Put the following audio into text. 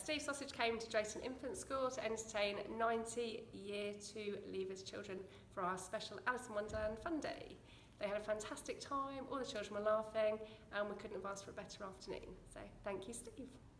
Steve Sausage came to Drayton Infant School to entertain 90 Year 2 Leavers children for our special Alice in Wonderland Fun Day. They had a fantastic time, all the children were laughing, and we couldn't have asked for a better afternoon. So thank you, Steve.